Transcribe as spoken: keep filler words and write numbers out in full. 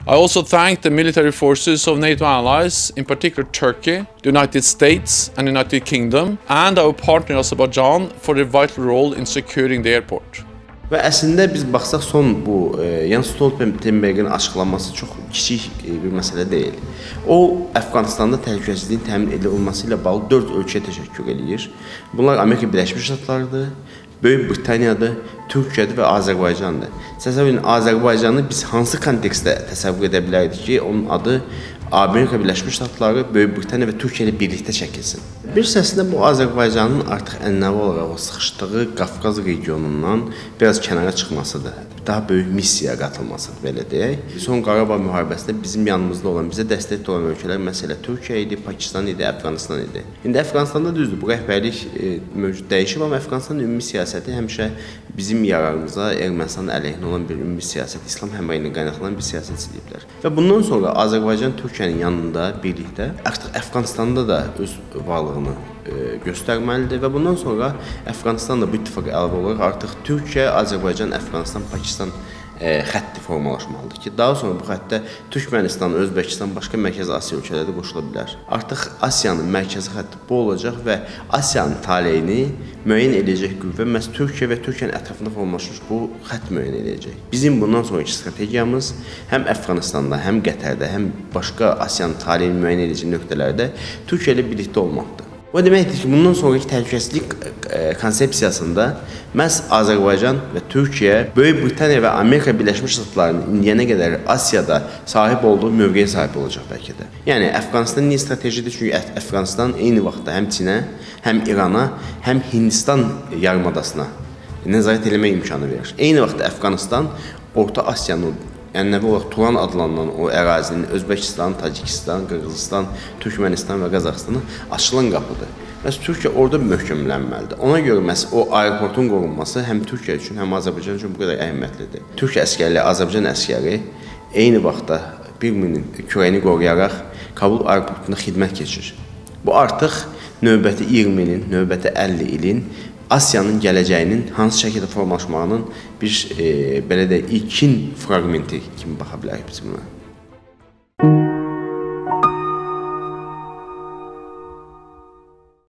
I also thank the military forces of NATO allies, in particular Turkey, the United States and the United Kingdom, and our partner Azerbaijan for their vital role in securing the airport. Və əslində biz baxsaq son bu e, Jens Stoltenbergin açıqlanması çox kiçik e, bir məsələ deyil. O, Əfqanistanda təhlükəsizliyin təmin edilməsi ilə bağlı dörd ölkəyə təşəkkür edir. Bunlar Amerika Birləşmiş Ştatlarıdır, Böyük Britaniyadır, Türkiyədir və Azərbaycandır. Təsəvvür edin, Azərbaycanı biz hansı kontekstdə təsəvvür edə bilərdik ki, onun adı Amerika Birləşmiş Ştatları, Böyük Britaniya və Türkiyə ilə birlikdə çəkilsin. Bir səslə bu Azərbaycanın artıq ənənəvi olaraq o sıxışdığı Qafqaz regionundan biraz kənara çıxmasıdır. Daha böyük missiyaya qatılmasıdır, belə deyək. Son Qarabağ müharibəsində bizim yanımızda olan, bizə dəstək olan ölkələr məsələ Türkiyə idi, Pakistan idi, Əfqanistan idi. İndi Əfqanistanda düzdür, bu rəhbərlik e, mövcud dəyişib, amma Əfqanistanın ümumi siyasəti həmişə bizim yararımıza Ermənistanın əleyhinə olan bir ümumi siyasət, İslam həmrəyliyindən qaynaqlanan bir siyasət çiziblər. Və bundan sonra Azərbaycan Türkiyənin yanında birlikdə artıq Əfqanistanda da öz varlığını e, göstərməlidir və bundan sonra Əfqanistan da bu ittifaqa əlavə olaraq artıq Türkiyə, Azərbaycan, Əfqanistan, Pakistan e, xətti formalaşmalıdır ki, daha sonra bu xəttə Türkmənistan, Özbəkistan, başqa Mərkəzi Asiya ölkələri də qoşula bilər. Artıq Asiyanın mərkəzi xətti bu olacaq və Asiyanın taleyini müəyyən edəcək qüvvə məhz Türkiyə və Türkiyənin ətrafında formalaşmış bu xətt müəyyən edəcək. Bizim bundan sonraki strategiyamız həm Əfqanistanda, həm Qətərdə, həm başqa Asiyanın taleyini müəyyən edəcək nöqtələrdə Türkiyə ilə birlikdə olmaqdır. O deməkdir ki, bundan sonraki təhlükəsizlik konsepsiyasında məhz Azərbaycan və Türkiyə, Böyük Britaniya və Amerika Birləşmiş Ştatlarının indiyənə qədər Asiyada sahib olduğu mövqeyə sahib olacaq bəlkə də. Yəni, Əfqanistan niyə stratejidir? Çünki Əfqanistan eyni vaxtda həm Çinə, həm İrana, həm Hindistan yarımadasına nəzarət eləmək imkanı verir. Eyni vaxtda Əfqanistan Orta Asiyanın ənənəvi olaraq Turan adlanan o ərazinin Özbəkistan, Tacikistan, Qırğızistan, Türkmənistan və Qazaxıstana açılan qapıdır. Məhz Türkiyə orada möhkəmlənməlidir. Ona görə məhz o aeroportun qorunması həm Türkiyə üçün, həm Azərbaycan üçün bu qədər əhəmiyyətlidir. Türkiyə əskərləri, Azərbaycan əskəri eyni vaxtda bir minin kürəyini qoruyaraq Kabul aeroportunda xidmət keçirir. Bu artıq növbəti iyirmi ilin, növbəti əlli ilin Asiyanın gələcəyinin hansı şəkildə formalaşmağının bir e, belə də ilkin fraqmenti kimi baxa bilərik biz buna.